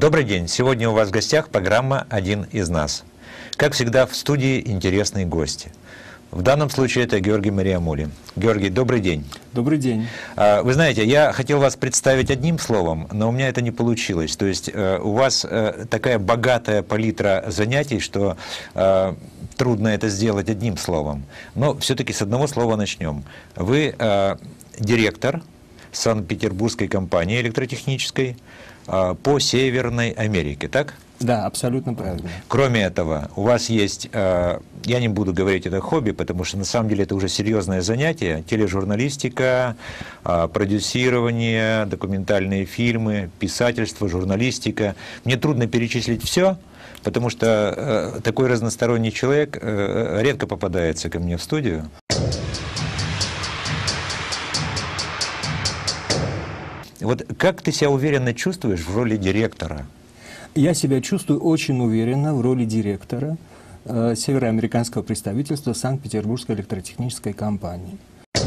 Добрый день. Сегодня у вас в гостях программа «Один из нас». Как всегда, в студии интересные гости. В данном случае это Георгий Мариамоли. Георгий, добрый день. Добрый день. Вы знаете, я хотел вас представить одним словом, но у меня это не получилось. То есть у вас такая богатая палитра занятий, что трудно это сделать одним словом. Но все-таки с одного слова начнем. Вы директор Санкт-Петербургской компании электротехнической по Северной Америке, так? Да, абсолютно правильно. Кроме этого, у вас есть, я не буду говорить это хобби, потому что на самом деле это уже серьезное занятие, тележурналистика, продюсирование, документальные фильмы, писательство, журналистика. Мне трудно перечислить все, потому что такой разносторонний человек редко попадается ко мне в студию. Вот как ты себя уверенно чувствуешь в роли директора? Я себя чувствую очень уверенно в роли директора североамериканского представительства Санкт-Петербургской электротехнической компании.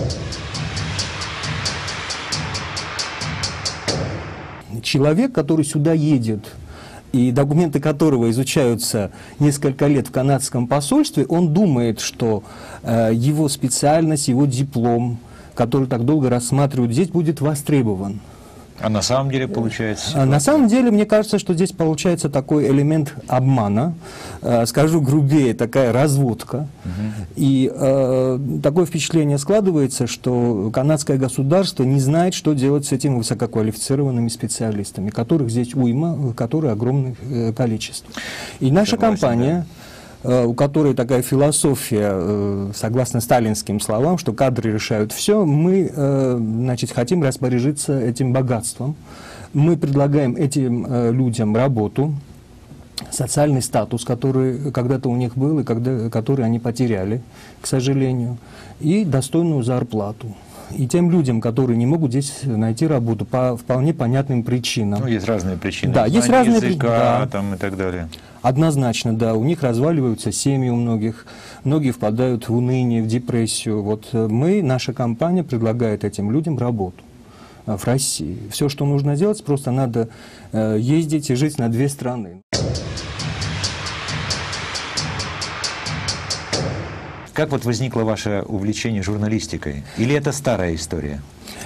Человек, который сюда едет, и документы которого изучаются несколько лет в канадском посольстве, он думает, что его специальность, его диплом, который так долго рассматривают здесь, будет востребован. А на самом деле получается? На самом деле, мне кажется, что здесь получается такой элемент обмана, скажу грубее, такая разводка. И такое впечатление складывается, что канадское государство не знает, что делать с этими высококвалифицированными специалистами, которых здесь уйма, которых огромное количество. И наша компания, у которой такая философия, согласно сталинским словам, что кадры решают все, мы, значит, хотим распорядиться этим богатством. Мы предлагаем этим людям работу, социальный статус, который когда-то у них был и который они потеряли, к сожалению, и достойную зарплату. И тем людям, которые не могут здесь найти работу по вполне понятным причинам. Ну, есть разные причины. Да, есть разные причины. Да. Там и так далее. Однозначно, да. У них разваливаются семьи у многих. Многие впадают в уныние, в депрессию. Вот мы, наша компания, предлагает этим людям работу в России. Все, что нужно делать, просто надо ездить и жить на две страны. Как вот возникло ваше увлечение журналистикой? Или это старая история?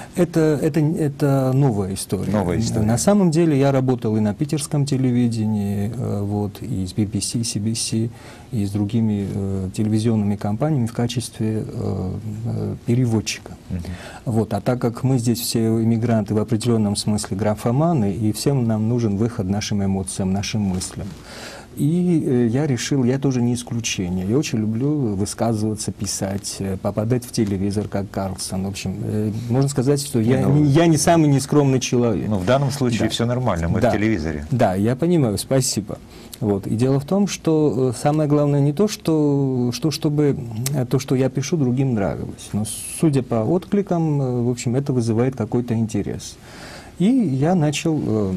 Это новая история. Новая история. На самом деле я работал и на питерском телевидении, вот, и с BBC, CBC, и с другими телевизионными компаниями в качестве переводчика. Вот, а так как мы здесь все иммигранты в определенном смысле графоманы, и всем нам нужен выход нашим эмоциям, нашим мыслям. И я решил, я тоже не исключение. Я очень люблю высказываться, писать, попадать в телевизор, как Карлсон. В общем, можно сказать, что я не самый нескромный человек. Ну, в данном случае все нормально, мы в телевизоре. Да, я понимаю, спасибо. Вот. И дело в том, что самое главное не то, чтобы то, что я пишу, другим нравилось. Но судя по откликам, в общем, это вызывает какой-то интерес. И я начал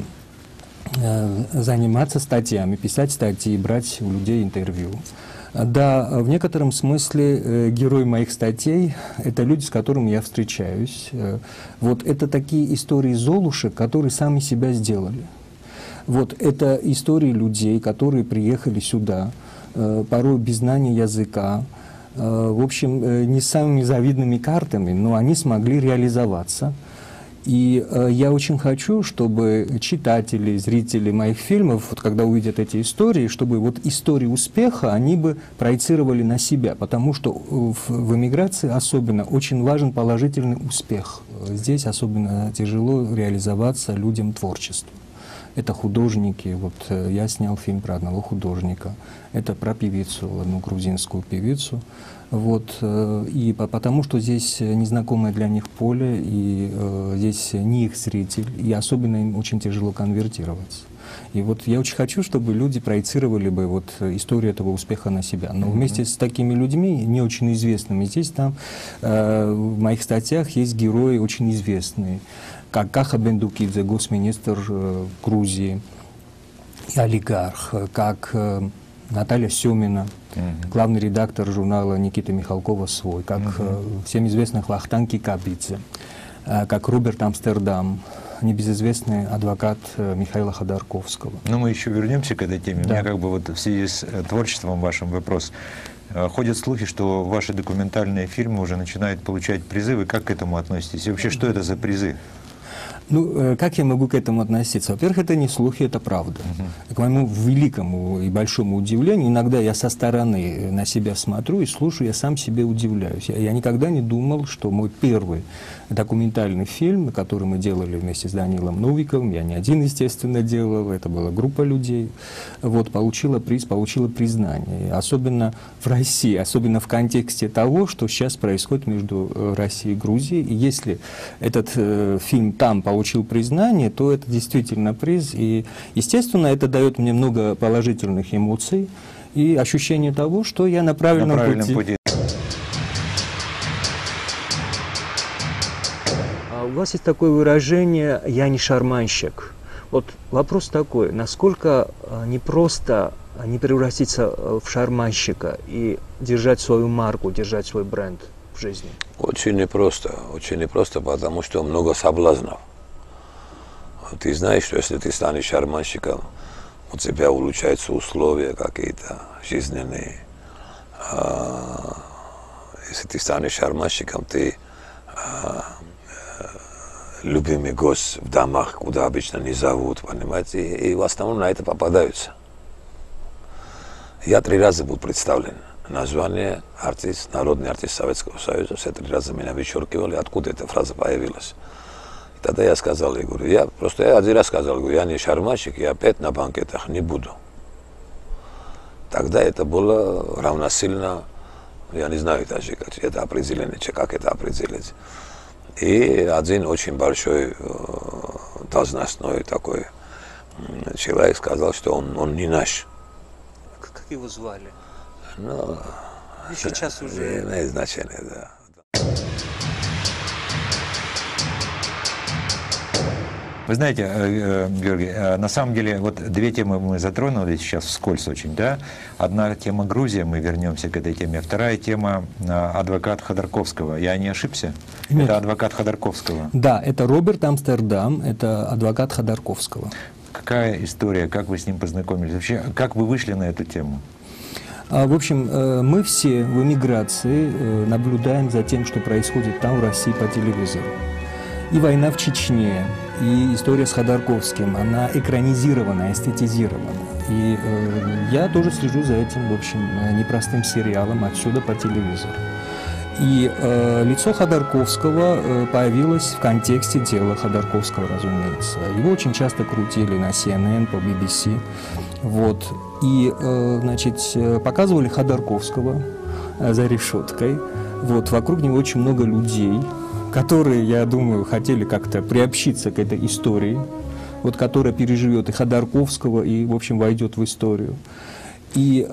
заниматься статьями, писать статьи, брать у людей интервью. Да, в некотором смысле герои моих статей – это люди, с которыми я встречаюсь. Вот это такие истории золушек, которые сами себя сделали. Вот это истории людей, которые приехали сюда, порой без знания языка, в общем, не с самыми завидными картами, но они смогли реализоваться. И я очень хочу, чтобы читатели, зрители моих фильмов, вот, когда увидят эти истории, чтобы вот истории успеха они бы проецировали на себя, потому что в эмиграции особенно очень важен положительный успех. Здесь особенно тяжело реализоваться людям творчества. Это художники, вот я снял фильм про одного художника, это про певицу, одну грузинскую певицу. Вот, и потому что здесь незнакомое для них поле, и здесь не их зритель, и особенно им очень тяжело конвертироваться. И вот я очень хочу, чтобы люди проецировали бы вот историю этого успеха на себя. Но вместе с такими людьми, не очень известными, здесь там в моих статьях есть герои очень известные, как Каха Бендукидзе, госминистр Грузии, и олигарх, как Наталья Семина, главный редактор журнала Никиты Михалкова «Свой», как всем известных Вахтанг Кикабидзе, как Роберт Амстердам, небезызвестный адвокат Михаила Ходорковского. Но мы еще вернемся к этой теме. Да. У меня как бы вот в связи с творчеством вашим вопрос. Ходят слухи, что ваши документальные фильмы уже начинают получать призы. Вы как к этому относитесь? И вообще, что это за призы? Ну, как я могу к этому относиться? Во-первых, это не слухи, это правда. К моему великому и большому удивлению, иногда я со стороны на себя смотрю и слушаю, я сам себе удивляюсь. Я никогда не думал, что мой первый документальный фильм, который мы делали вместе с Данилом Новиковым, я не один, естественно, делал, это была группа людей, вот, получила приз, получила признание. Особенно в России, особенно в контексте того, что сейчас происходит между Россией и Грузией. И если этот фильм там получил признание, то это действительно приз. И, естественно, это дает мне много положительных эмоций и ощущение того, что я на правильном пути. У вас есть такое выражение «я не шарманщик». Вот вопрос такой, насколько непросто не превратиться в шарманщика и держать свою марку, держать свой бренд в жизни? Очень непросто, потому что много соблазнов. Ты знаешь, что если ты станешь шарманщиком, у тебя улучшаются условия какие-то жизненные. Если ты станешь шарманщиком, ты любимый гость в домах, куда обычно не зовут, понимаете, и в основном на это попадаются. Я 3 раза был представлен. Название артист, народный артист Советского Союза. Все 3 раза меня вычеркивали, откуда эта фраза появилась. И тогда я сказал, я говорю, я 1 раз сказал, говорю, я не шарманщик, я опять на банкетах не буду. Тогда это было равносильно, я не знаю даже, как это определение, как это определить. И один очень большой должностной такой человек сказал, что он не наш. Как его звали? Ну, сейчас уже... Имеет значение, да. Вы знаете, Георгий, на самом деле, вот 2 темы мы затронули сейчас вскользь очень, да? Одна тема Грузия, мы вернемся к этой теме. Вторая тема адвокат Ходорковского. Я не ошибся? Нет. Это адвокат Ходорковского. Да, это Роберт Амстердам, это адвокат Ходорковского. Какая история, как вы с ним познакомились? Вообще, как вы вышли на эту тему? В общем, мы все в эмиграции наблюдаем за тем, что происходит там, в России, по телевизору. И война в Чечне, и история с Ходорковским, она экранизирована, эстетизирована. И я тоже слежу за этим, в общем, непростым сериалом «Отсюда по телевизору». И лицо Ходорковского появилось в контексте дела Ходорковского, разумеется. Его очень часто крутили на CNN, по BBC. Вот. И, значит, показывали Ходорковского за решеткой. Вот. Вокруг него очень много людей, которые, я думаю, хотели как-то приобщиться к этой истории, вот, которая переживет и Ходорковского, и, в общем, войдет в историю. И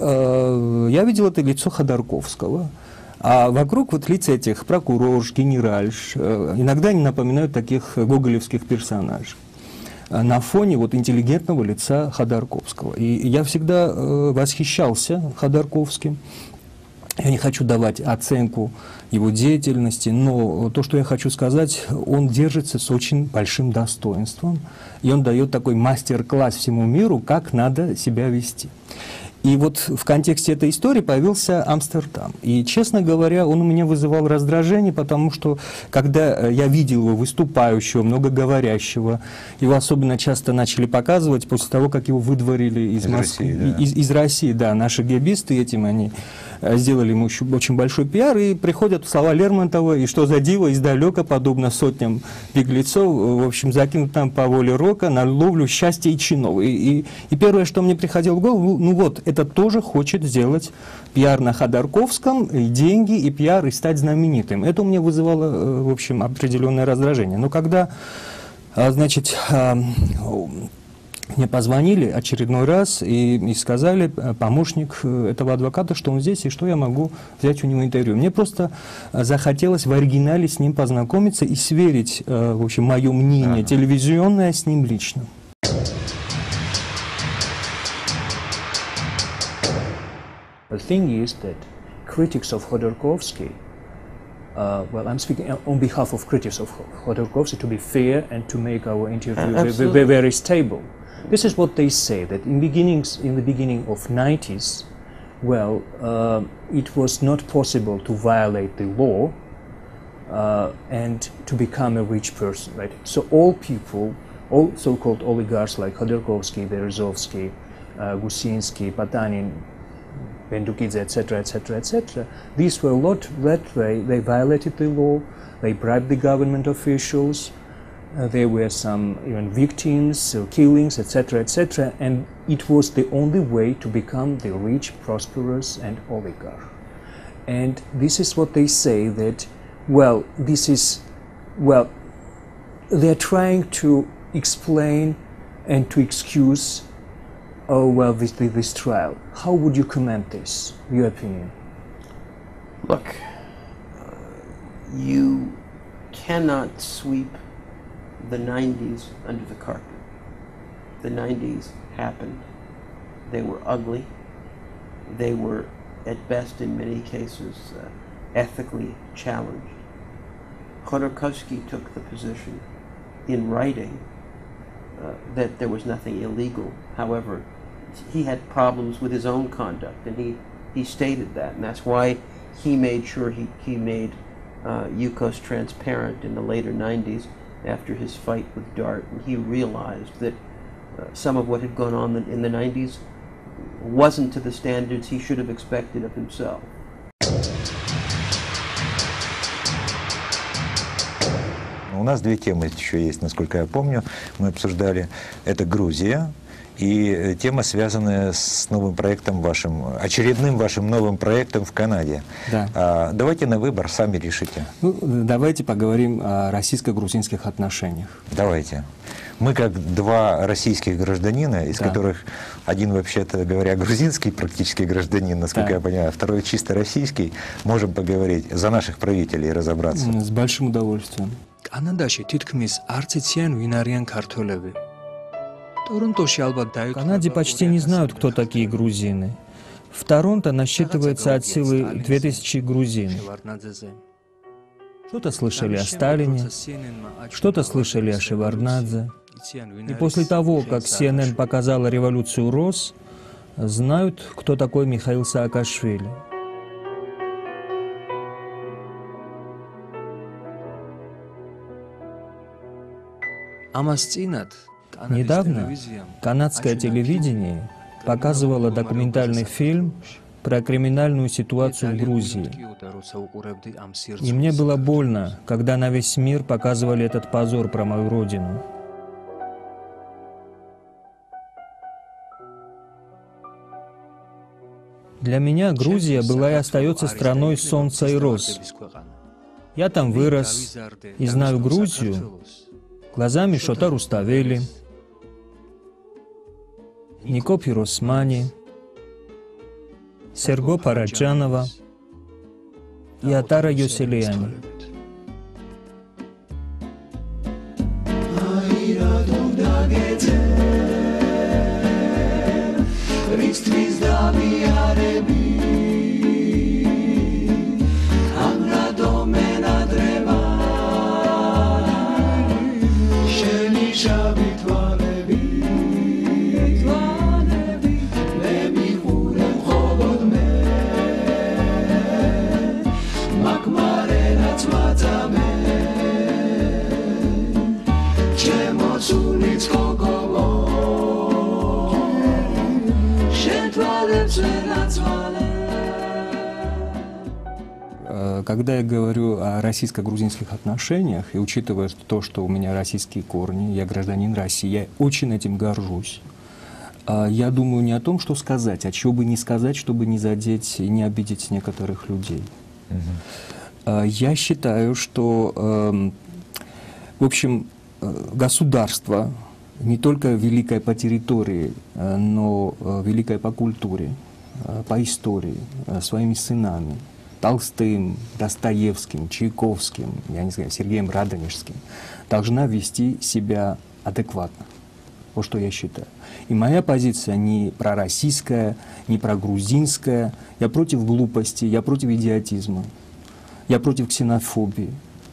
я видел это лицо Ходорковского, а вокруг вот лиц этих прокурорш, генеральш, иногда они напоминают таких гоголевских персонажей на фоне вот интеллигентного лица Ходорковского. И я всегда восхищался Ходорковским. Я не хочу давать оценку его деятельности, но то, что я хочу сказать, он держится с очень большим достоинством, и он дает такой мастер-класс всему миру, как надо себя вести. И вот в контексте этой истории появился Амстердам. И, честно говоря, он у меня вызывал раздражение, потому что, когда я видел его выступающего, многоговорящего, его особенно часто начали показывать после того, как его выдворили из Москвы, России, да. из России, да, наши гэбисты этим, они сделали ему очень большой пиар, и приходят слова Лермонтова, и что за диво издалека, подобно сотням беглецов, в общем, закинут нам по воле рока на ловлю счастья и чинов. И первое, что мне приходило в голову, ну вот, это тоже хочет сделать пиар на Ходорковском, и деньги, и пиар, и стать знаменитым. Это у меня вызывало, в общем, определенное раздражение. Но когда, значит, мне позвонили очередной раз и сказали, помощник этого адвоката, что он здесь и что я могу взять у него интервью. Мне просто захотелось в оригинале с ним познакомиться и сверить, в общем, мое мнение телевизионное с ним лично. The thing is that critics of Khodorkovsky well, I'm speaking on behalf of critics of Khodorkovsky, to be fair and to make our interview Absolutely. very stable. This is what they say, that in the beginning of 90s, well, it was not possible to violate the law and to become a rich person, right? So all people, all so-called oligarchs like Khodorkovsky, Berezovsky, Gusinsky, Patanin, Bendukidze, etc., etc., etc. These were a lot that way. They violated the law. They bribed the government officials. There were some even victims, killings, etc., etc. And it was the only way to become the rich, prosperous, and oligarch. And this is what they say that, well, this is, well, they're trying to explain and to excuse, oh, well, this trial. How would you comment this, your opinion? Look, you cannot sweep the 90s under the carpet. The 90s happened. They were ugly. They were, at best in many cases, ethically challenged. Khodorkovsky took the position in writing that there was nothing illegal. However, he had problems with his own conduct, and he stated that, and that's why he made sure he made Yukos transparent in the later 90s after his fight with Dart, and he realized that some of what had gone on in the 90s wasn't to the standards he should have expected of himself. У нас две темы еще есть, насколько я помню, мы обсуждали. Это Грузия и тема, связанная с новым проектом вашим, очередным вашим новым проектом в Канаде. Да. Давайте на выбор, сами решите. Ну, давайте поговорим о российско-грузинских отношениях. Давайте. Мы как два российских гражданина, из Да. которых один, вообще-то говоря, грузинский практически гражданин, насколько Да. я понимаю, а второй чисто российский, можем поговорить за наших правителей и разобраться. С большим удовольствием. Канадაში თითქმის არც იციან ვინ არიან ქართველები. ტორონტოში ალბათ В Канаде почти не знают, кто такие грузины. В Торонто насчитывается от силы 2000 грузин. Что-то слышали о Сталине, что-то слышали о Шеварднадзе. И после того, как CNN показала революцию РОС, знают, кто такой Михаил Саакашвили. ამას წინათ Недавно канадское телевидение показывало документальный фильм про криминальную ситуацию в Грузии. И мне было больно, когда на весь мир показывали этот позор про мою родину. Для меня Грузия была и остается страной солнца и роз. Я там вырос и знаю Грузию глазами Шота Руставели, Нико Пиросмани, Серго Параджанова и Атара Йоселияни. Когда я говорю о российско-грузинских отношениях, и учитывая то, что у меня российские корни, я гражданин России, я очень этим горжусь. Я думаю не о том, что сказать, а чего бы не сказать, чтобы не задеть и не обидеть некоторых людей. Я считаю, что, в общем, государство не только великое по территории, но великое по культуре, по истории, своими сынами, Толстым, Достоевским, Чайковским, я не знаю, Сергеем Радонежским, должна вести себя адекватно. Вот что я считаю. И моя позиция не пророссийская, не прогрузинская. Я против глупости, я против идиотизма. я против ксенофобии.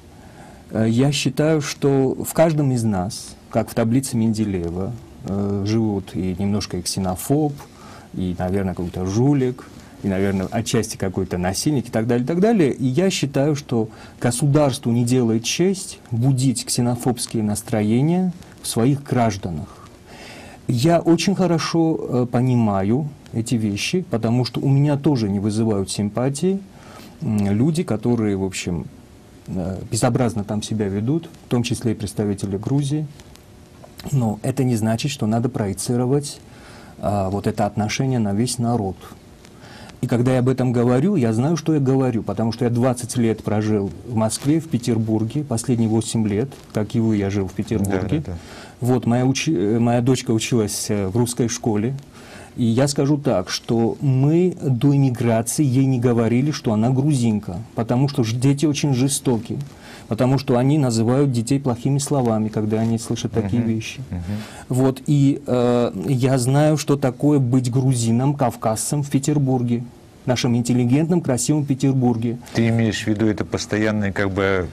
Я считаю, что в каждом из нас, как в таблице Менделеева, живут и немножко и ксенофоб, и, наверное, какой-то жулик, и, наверное, отчасти какой-то насильник и так далее, и так далее. И я считаю, что государству не делает честь будить ксенофобские настроения в своих гражданах. Я очень хорошо понимаю эти вещи, потому что у меня тоже не вызывают симпатии люди, которые, в общем, безобразно там себя ведут, в том числе и представители Грузии. Но это не значит, что надо проецировать вот это отношение на весь народ. И когда я об этом говорю, я знаю, что я говорю, потому что я 20 лет прожил в Москве, в Петербурге, последние 8 лет, как и вы, я жил в Петербурге. Да. Вот, моя дочка училась в русской школе, и я скажу так, что мы до иммиграции ей не говорили, что она грузинка, потому что дети очень жестоки, потому что они называют детей плохими словами, когда они слышат такие вещи. Вот, и я знаю, что такое быть грузином, кавказцем в Петербурге, нашем интеллигентном, красивом Петербурге. Ты имеешь в виду это постоянные, как бы,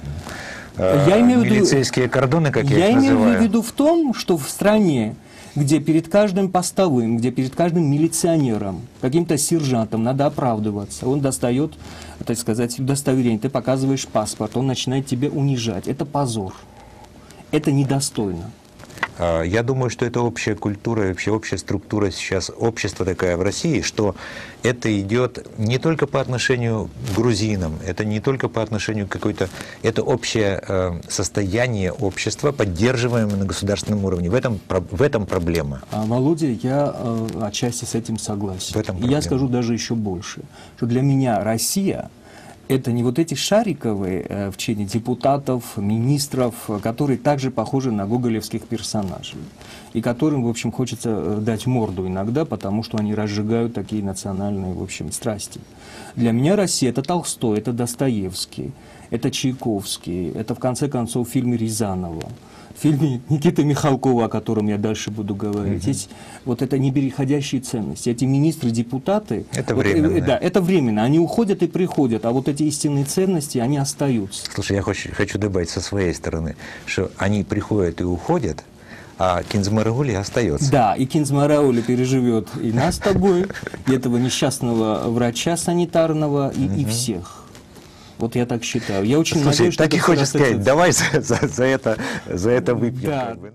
милицейские кордоны, как я их называю? Я имею в виду в том, что в стране, где перед каждым постовым, где перед каждым милиционером, каким-то сержантом надо оправдываться, он достает, так сказать, удостоверение, ты показываешь паспорт, он начинает тебя унижать. Это позор. Это недостойно. Я думаю, что это общая культура, вообще общая структура сейчас, общество такая в России, что это идет не только по отношению к грузинам, это не только по отношению к какой-то, это общее состояние общества, поддерживаемое на государственном уровне. В этом проблема. Володя, я отчасти с этим согласен. И я скажу даже еще больше, что для меня Россия — это не вот эти шариковые в чине депутатов, министров, которые также похожи на гоголевских персонажей, и которым, в общем, хочется дать морду иногда, потому что они разжигают такие национальные, в общем, страсти. Для меня Россия — это Толстой, это Достоевский, это Чайковский, это, в конце концов, фильмы Рязанова, в фильме Никиты Михалкова, о котором я дальше буду говорить. Есть вот это непереходящие ценности. Эти министры, депутаты... Это вот, временно. Да, это временно. Они уходят и приходят, а вот эти истинные ценности, они остаются. Слушай, я хочу добавить со своей стороны, что они приходят и уходят, а Кинзмараули остается. Да, и Кинзмараули переживет и нас с тобой, и этого несчастного врача санитарного, и всех. Вот я так считаю. Я очень надеюсь, что так и хочешь сказать, давай за это выпьем. Да. Как бы.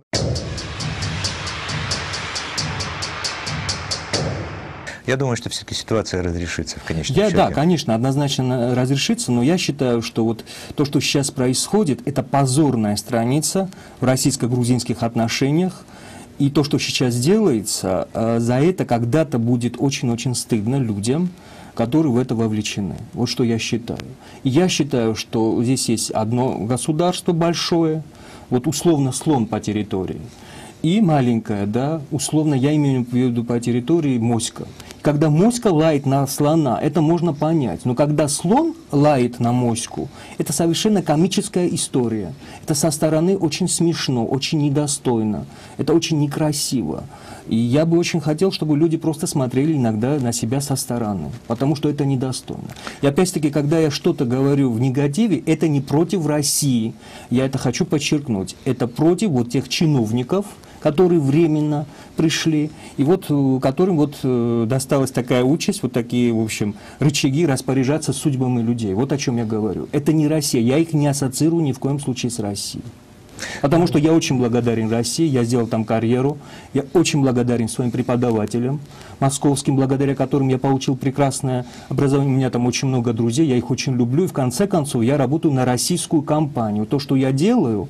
Я думаю, что все-таки ситуация разрешится в конечном счете. Да, конечно, однозначно разрешится, но я считаю, что вот то, что сейчас происходит, это позорная страница в российско-грузинских отношениях. И то, что сейчас делается, за это когда-то будет очень-очень стыдно людям, которые в это вовлечены. Вот что я считаю. И я считаю, что здесь есть одно государство большое, вот условно слон по территории, и маленькое, да, условно, я имею в виду по территории моська. Когда моська лает на слона, это можно понять. Но когда слон лает на моську, это совершенно комическая история. Это со стороны очень смешно, очень недостойно. Это очень некрасиво. И я бы очень хотел, чтобы люди просто смотрели иногда на себя со стороны, потому что это недостойно. И опять-таки, когда я что-то говорю в негативе, это не против России. Я это хочу подчеркнуть. Это против вот тех чиновников, которые временно пришли, и вот которым вот досталась такая участь, вот такие, в общем, рычаги распоряжаться судьбами людей. Вот о чем я говорю. Это не Россия. Я их не ассоциирую ни в коем случае с Россией. Потому что я очень благодарен России, я сделал там карьеру, я очень благодарен своим преподавателям московским, благодаря которым я получил прекрасное образование. У меня там очень много друзей, я их очень люблю, и в конце концов я работаю на российскую компанию. То, что я делаю,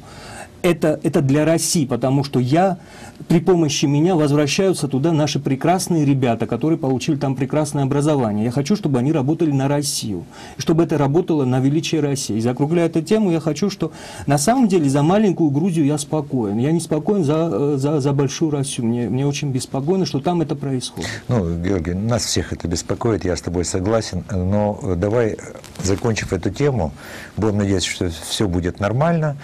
это для России, потому что при помощи меня возвращаются туда наши прекрасные ребята, которые получили там прекрасное образование. Я хочу, чтобы они работали на Россию, чтобы это работало на величие России. И закругляя эту тему, я хочу, что на самом деле за маленькую Грузию я спокоен. Я не спокоен за большую Россию. Мне очень беспокойно, что там это происходит. Ну, Георгий, нас всех это беспокоит, я с тобой согласен, но давай, закончив эту тему, будем надеяться, что все будет нормально,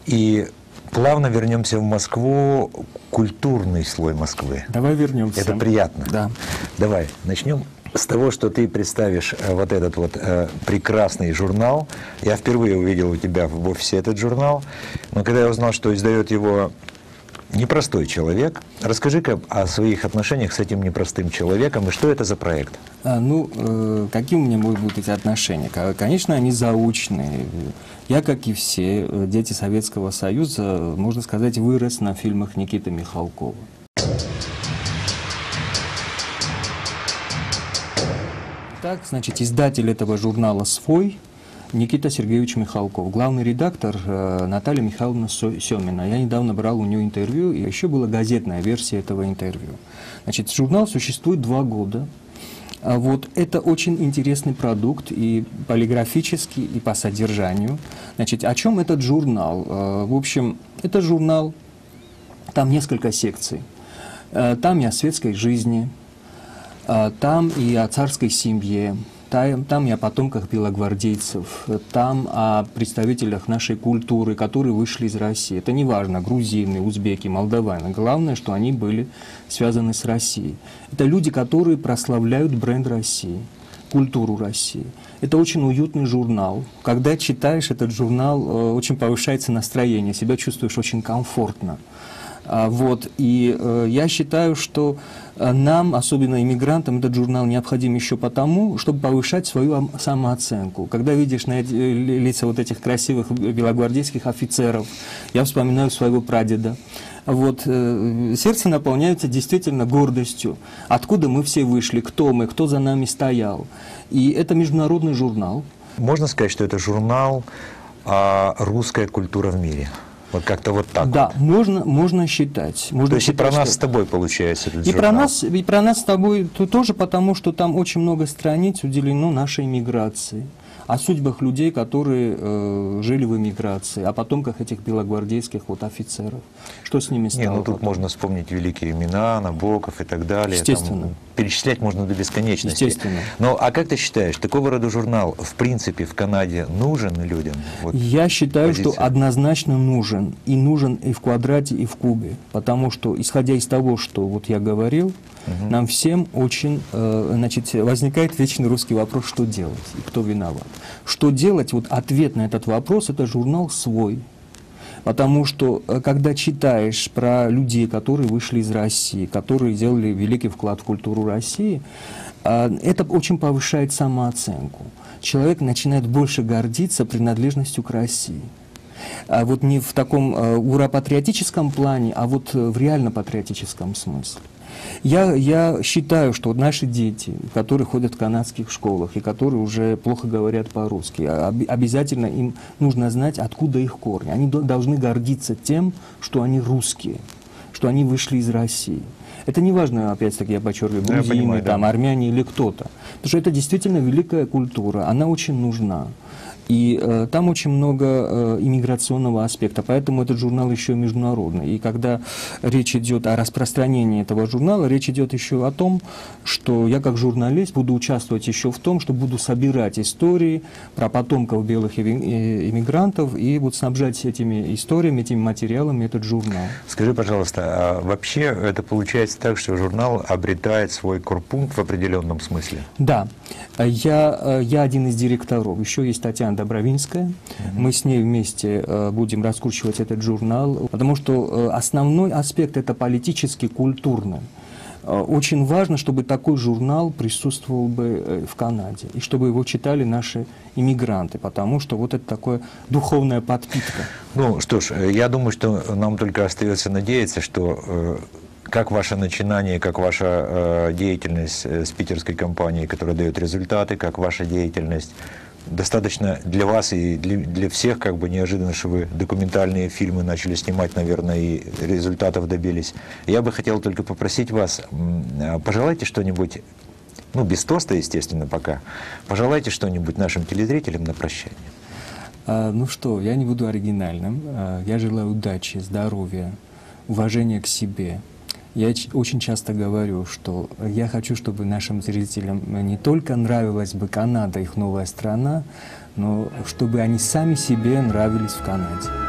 и плавно вернемся в Москву, культурный слой Москвы. Давай вернемся. Это приятно. Да. Давай, начнем С того, что ты представишь вот этот вот прекрасный журнал, я впервые увидел у тебя в офисе этот журнал, но когда я узнал, что издает его непростой человек, расскажи-ка о своих отношениях с этим непростым человеком и что это за проект? Какие у меня могут быть эти отношения? Конечно, они заочные. Я, как и все дети Советского Союза, можно сказать, вырос на фильмах Никиты Михалкова. Так, значит, издатель этого журнала свой Никита Сергеевич Михалков, главный редактор Наталья Михайловна Семина. Я недавно брал у нее интервью, и еще была газетная версия этого интервью. Значит, журнал существует 2 года. Вот это очень интересный продукт и полиграфический, и по содержанию. Значит, о чем этот журнал? В общем, это журнал, там несколько секций. Там и о светской жизни, там и о царской семье, там и о потомках белогвардейцев, там о представителях нашей культуры, которые вышли из России. Это не важно, грузины, узбеки, молдаване. Главное, что они были связаны с Россией. Это люди, которые прославляют бренд России, культуру России. Это очень уютный журнал. Когда читаешь этот журнал, очень повышается настроение, себя чувствуешь очень комфортно. Вот. И я считаю, что нам, особенно иммигрантам, этот журнал необходим еще потому, чтобы повышать свою самооценку. Когда видишь на лица вот этих красивых белогвардейских офицеров, я вспоминаю своего прадеда. Вот, сердце наполняется действительно гордостью. Откуда мы все вышли, кто мы, кто за нами стоял. И это международный журнал. Можно сказать, что это журнал «Русская культура в мире». Вот как-то вот так. Да, вот. можно считать. Можно То есть считать, и про нас что... с тобой получается этот и журнал. И про нас с тобой тоже, потому что там очень много страниц уделено нашей миграции. О судьбах людей, которые жили в эмиграции, о потомках этих белогвардейских вот офицеров. Что с ними стало? Тут можно вспомнить великие имена, Набоков и так далее. Естественно. Там, перечислять можно до бесконечности. Естественно. Но а как ты считаешь, такого рода журнал в принципе в Канаде нужен людям? Вот я считаю, позиция. что однозначно нужен. И нужен и в квадрате, и в кубе. Потому что, исходя из того, что вот я говорил, нам всем очень, возникает вечный русский вопрос, что делать и кто виноват. Что делать? Вот ответ на этот вопрос – это журнал свой. Потому что, когда читаешь про людей, которые вышли из России, которые сделали великий вклад в культуру России, это очень повышает самооценку. Человек начинает больше гордиться принадлежностью к России. Вот не в таком ура-патриотическом плане, а вот в реально-патриотическом смысле. Я считаю, что наши дети, которые ходят в канадских школах и которые уже плохо говорят по-русски, обязательно им нужно знать, откуда их корни. Они должны гордиться тем, что они русские, что они вышли из России. Это не важно, опять-таки, я подчеркиваю, грузины, армяне или кто-то. Потому что это действительно великая культура, она очень нужна. И там очень много иммиграционного аспекта, поэтому этот журнал еще международный. И когда речь идет о распространении этого журнала, речь идет еще о том, что я как журналист буду участвовать еще в том, что буду собирать истории про потомков белых иммигрантов и буду снабжать этими историями, этими материалами этот журнал. Скажи, пожалуйста, а вообще это получается так, что журнал обретает свой корпункт в определенном смысле? Да. Я один из директоров. Еще есть Татьяна Добровинская. Мы с ней вместе будем раскручивать этот журнал, потому что основной аспект – это политически культурный. Очень важно, чтобы такой журнал присутствовал бы в Канаде, и чтобы его читали наши иммигранты, потому что вот это такая духовная подпитка. Ну что ж, я думаю, что нам только остается надеяться, что как ваше начинание, как ваша деятельность с питерской компанией, которая дает результаты, как ваша деятельность достаточно для вас и для всех как бы неожиданно, что вы документальные фильмы начали снимать, наверное, и результатов добились. Я бы хотел только попросить вас, пожелайте что-нибудь, ну, без тоста, естественно, пока, пожелайте что-нибудь нашим телезрителям на прощание. Ну что, я не буду оригинальным. Я желаю удачи, здоровья, уважения к себе. Я очень часто говорю, что я хочу, чтобы нашим зрителям не только нравилась бы Канада, их новая страна, но чтобы они сами себе нравились в Канаде.